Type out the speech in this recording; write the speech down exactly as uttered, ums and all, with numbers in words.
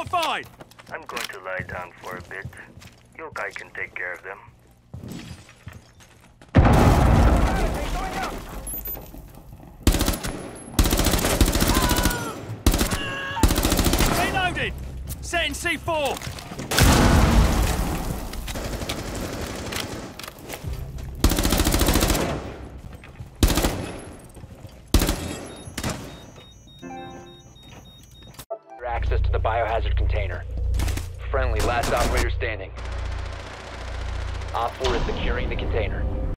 notified! I'm going to lie down for a bit. Your guy can take care of them. Reloaded! Setting C four! Access to the biohazard container. Friendly, last operator standing. Op four is securing the container.